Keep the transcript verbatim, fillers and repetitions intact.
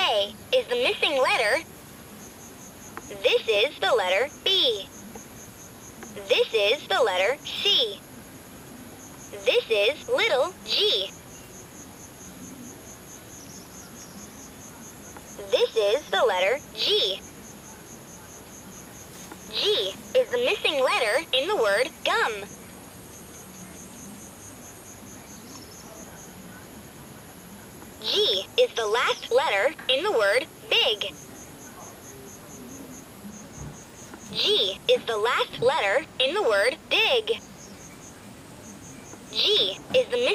J is the missing letter. This is the letter B. This is the letter C. This is little g. This is the letter G. G is the missing letter in the word gum. G is the last letter in the word big. G is the last letter in the word dig. G is the missing